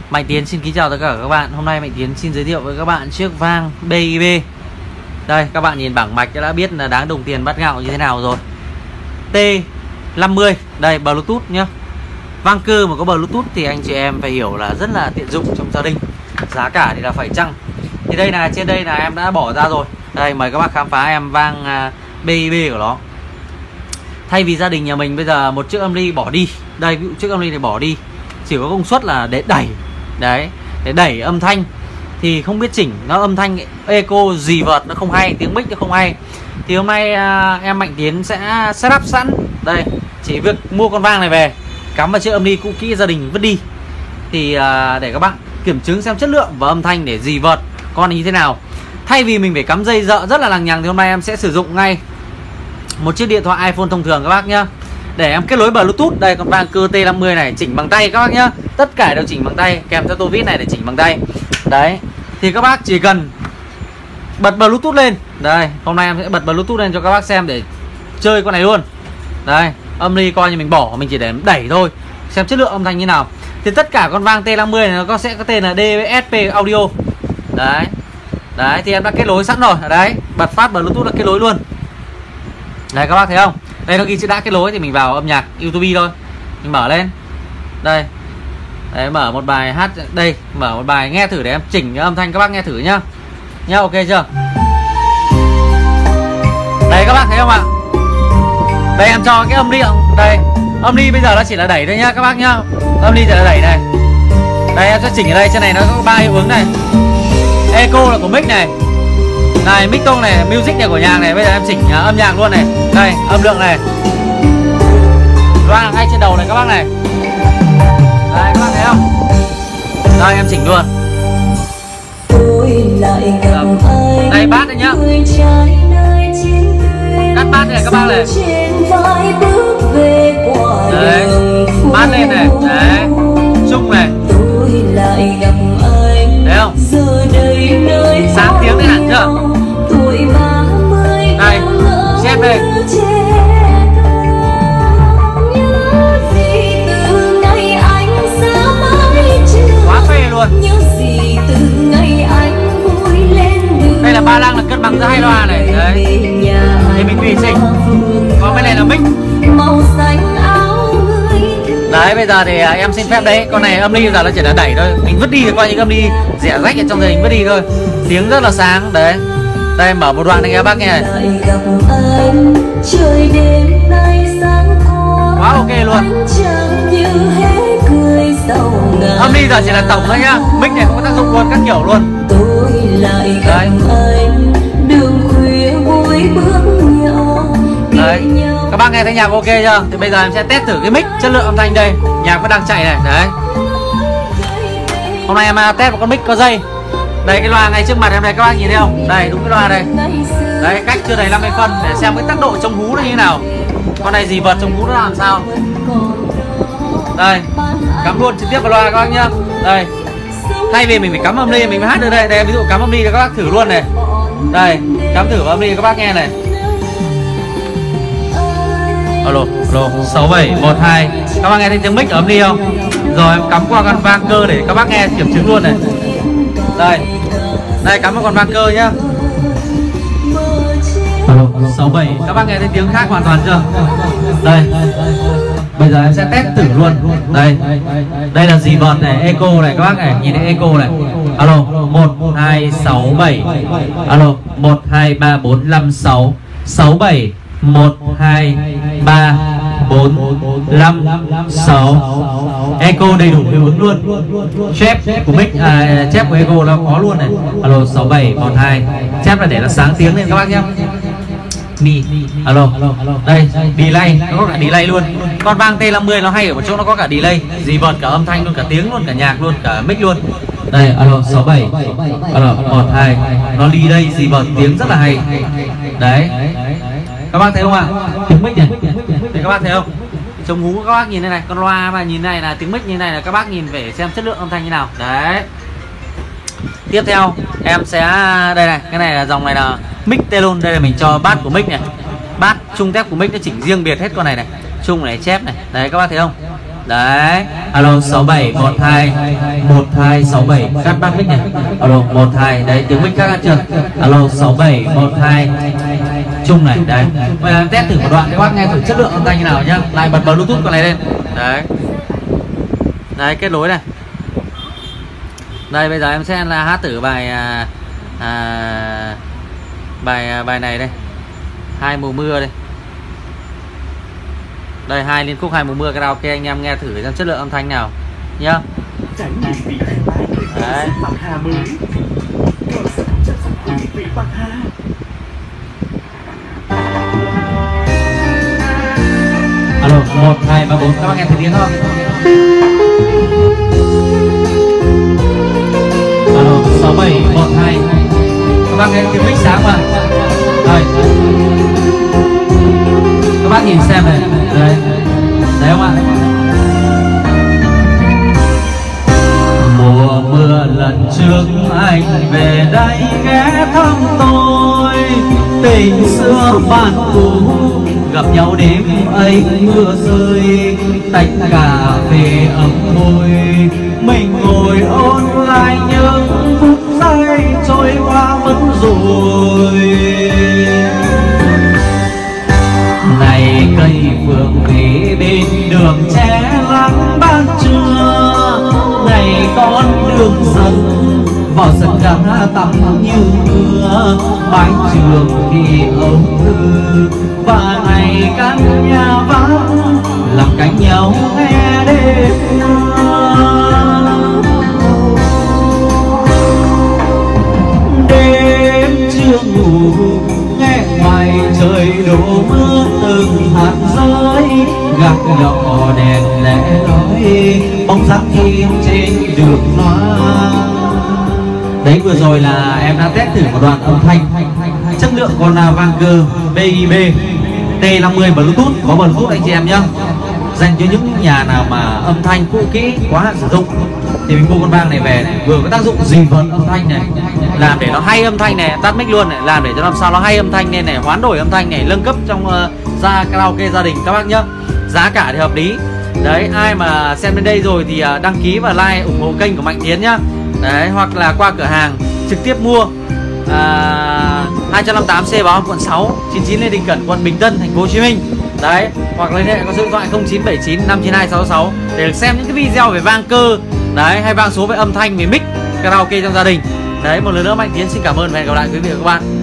Mạnh Tiến xin kính chào tất cả các bạn. Hôm nay Mạnh Tiến xin giới thiệu với các bạn chiếc vang BIB. Đây, các bạn nhìn bảng mạch đã biết là đáng đồng tiền bát gạo như thế nào rồi. T50. Đây, Bluetooth nhá. Vang cơ mà có Bluetooth thì anh chị em phải hiểu là rất là tiện dụng trong gia đình. Giá cả thì là phải chăng. Thì đây là trên đây là em đã bỏ ra rồi. Đây, mời các bạn khám phá em vang BIB của nó. Thay vì gia đình nhà mình bây giờ một chiếc âm ly bỏ đi. Đây, ví dụ chiếc âm ly này bỏ đi, chỉ có công suất là để đẩy. Đấy, để đẩy âm thanh thì không biết chỉnh, nó âm thanh echo gì vợt nó không hay, tiếng mic nó không hay. Thì hôm nay em Mạnh Tiến sẽ setup sẵn. Đây, chỉ việc mua con vang này về, cắm vào chiếc âm ly cũ kỹ gia đình vứt đi. Thì để các bạn kiểm chứng xem chất lượng và âm thanh để gì vợt con như thế nào. Thay vì mình phải cắm dây dợ rất là lằng nhằng thì hôm nay em sẽ sử dụng ngay một chiếc điện thoại iPhone thông thường các bác nhá. Để em kết nối Bluetooth. Đây, con vang cơ T50 này chỉnh bằng tay các bác nhá. Tất cả đều chỉnh bằng tay, kèm theo tô vít này để chỉnh bằng tay. Đấy, thì các bác chỉ cần bật Bluetooth lên. Đây, hôm nay em sẽ bật Bluetooth lên cho các bác xem để chơi con này luôn. Đây, âm ly coi như mình bỏ, mình chỉ để đẩy thôi, xem chất lượng âm thanh như nào. Thì tất cả con vang T50 này nó sẽ có tên là DSP Audio. Đấy. Đấy, thì em đã kết nối sẵn rồi. Đấy, bật phát Bluetooth đã kết nối luôn. Đây các bác thấy không? Đây nó ghi chữ đã kết nối thì mình vào âm nhạc YouTube thôi. Mình mở lên. Đây. Đấy, mở một bài hát. Đây, mở một bài nghe thử để em chỉnh âm thanh các bác nghe thử nhá. Nhá, ok chưa? Đây các bác thấy không ạ? Đây em cho cái âm ly. Đây, âm ly bây giờ nó chỉ là đẩy thôi nhá các bác nhá. Âm ly chỉ là đẩy này. Đây em sẽ chỉnh ở đây, trên này nó có 3 hiệu ứng này. Echo là của mic này. Này, mic tone này, music này của nhạc này. Bây giờ em chỉnh âm nhạc luôn này. Đây, âm lượng này. Loa ngay trên đầu này các bác này. Đây, các bác thấy không? Đây, em chỉnh luôn. Đây, bass đây nhá. Cắt bass này các bác này. Đấy, bass lên này. Đấy, trung này. Thấy không? Sáng tiếng đấy hẳn chưa? Đây, chép đây. Quá phê luôn. Đây là ba lăng là cân bằng giữa hai loa này. Đấy, thì mình tùy chỉnh. Còn cái này là mic. Đấy, bây giờ thì em xin phép đấy. Con này âm ly giờ nó chỉ là đẩy thôi. Mình vứt đi thì coi như âm ly rẻ rách ở trong gia đình vứt đi thôi. Tiếng rất là sáng. Đấy. Đây, mở một đoạn này các bác nghe này. Quá ok luôn. Âm ly giờ chỉ là tổng thôi nhá. Mic này không có tác dụng luôn, các kiểu luôn. Đấy. Đấy. Các bác nghe thấy nhạc ok chưa? Thì bây giờ em sẽ test thử cái mic, chất lượng âm thanh đây. Nhạc vẫn đang chạy này. Đấy. Hôm nay em test một con mic có dây. Đây, cái loa ngay trước mặt em đây các bác nhìn thấy không? Đây, đúng cái loa đây. Đấy, cách chưa đầy 50 phân để xem cái tác độ chống hú nó như thế nào. Con này gì vật chống hú nó làm sao? Đây, cắm luôn trực tiếp vào loa các bác nhá. Đây. Thay vì mình phải cắm âm ly mình mới hát được đây. Đây, ví dụ cắm âm ly cho các bác thử luôn này. Đây, cắm thử vào âm ly các bác nghe này. Alo, alo, 6712. Các bác nghe thấy tiếng mic ở âm ly không? Rồi em cắm qua con vang cơ để các bác nghe kiểm chứng luôn này. Đây. Đây, cắm vào con vang cơ nhá. Alo, 67. Các bác nghe thấy tiếng khác hoàn toàn chưa? Đây. Bây giờ em sẽ test thử luôn. Đây. Đây là gì vợt này, echo này các bác này, nhìn thấy echo này. Alo, 1 2 6 7. Alo, 1 2 3 4 5 6 6 7 1 2 3 4 5 6. Echo đầy đủ hiệu ứng luôn. Chép của mic chép của echo nó có luôn này. Alo 6712. Chép là để nó sáng tiếng lên các bác nhé. Alo. Đây, delay, nó có cả delay luôn. Con vang T50 nó hay ở một chỗ nó có cả delay, dì vợt cả âm thanh luôn, cả tiếng luôn, cả nhạc luôn, cả mic luôn. Đây, alo 67. Alo 12. Nó delay dì vợt tiếng rất là hay. Đấy. Các bác thấy không ạ? Tiếng mic này. Thì các bác thấy không? Chống hú các bác nhìn đây này, con loa mà nhìn này là tiếng mic như này là các bác nhìn về xem chất lượng âm thanh như nào. Đấy. Tiếp theo em sẽ đây này, cái này là dòng này là mic Telon, đây là mình cho bass của mic này. Bass trung tép của mic nó chỉnh riêng biệt hết con này này. Trung này, chép này. Đấy các bác thấy không? Đấy, alo 67121267, cắt bát mic này. Alo 12, đấy tiếng mic khác chưa? Alo 6712 chung này, đấy. Bây giờ em test thử một đoạn để các bác nghe thử chất lượng âm thanh như nào nhá. Lại bật Bluetooth con này lên. Đấy. Đấy, kết nối này. Đây bây giờ em sẽ là hát thử bài bài này đây. Hai mùa mưa đây. Đây, hai liên khúc hai mùa mưa karaoke, anh em nghe thử xem chất lượng âm thanh nào nhá. Đấy. Alo 1 2 3 4, các bác nghe thử tiếng không? Alo 6 7 1 2. Các bác nghe tiếng mic sáng mà. Đây. Các bác nhìn xem này. Đấy. Đấy không ạ? Mùa mưa lần trước anh về đây ghé thăm tôi, tình xưa bạn cũ gặp nhau đêm ấy mưa rơi, tách cà phê ấm môi, mình ngồi ôn lại những phút giây trôi qua mất rồi. Này cây phượng về bên đường tre lắng ban trưa, ngày con đường dần vào sân đá tắm như mưa, mái trường thì âu thư và ngày căn nhà vắng làm cánh nhau nghe đêm đêm chưa ngủ nghe ngoài trời đổ mưa từng hạt rơi, gác nhỏ đèn lẻ lói bóng dáng in trên đường hoa. Đấy, vừa rồi là em đã test thử một đoạn âm thanh chất lượng con Vanker BIB T50 Bluetooth, có Bluetooth anh chị em nhá. Dành cho những nhà nào mà âm thanh cũ kỹ quá hạn sử dụng thì mình mua con vang này về này, vừa có tác dụng dìm vần âm thanh này, làm để nó hay âm thanh này, tắt mic luôn này, làm để cho làm sao nó hay âm thanh nên này, hoán đổi âm thanh này, nâng cấp trong ra karaoke gia đình các bác nhá. Giá cả thì hợp lý. Đấy, ai mà xem đến đây rồi thì đăng ký và like ủng hộ kênh của Mạnh Tiến nhá. Đấy, hoặc là qua cửa hàng trực tiếp mua 258C Báo quận 6, 99 Lê Đình Cẩn, quận Bình Tân, thành phố Hồ Chí Minh. Đấy, hoặc liên hệ có số điện thoại 0979 592 666 để được xem những cái video về Vanker, đấy, hay vang số về âm thanh về mic karaoke trong gia đình. Đấy, một lần nữa Mạnh Tiến xin cảm ơn và hẹn gặp lại quý vị và các bạn.